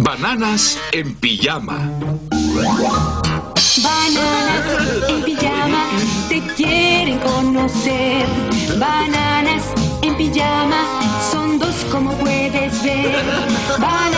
Bananas en pijama. Bananas en pijama te quieren conocer. Bananas en pijama son dos como puedes ver. Bananas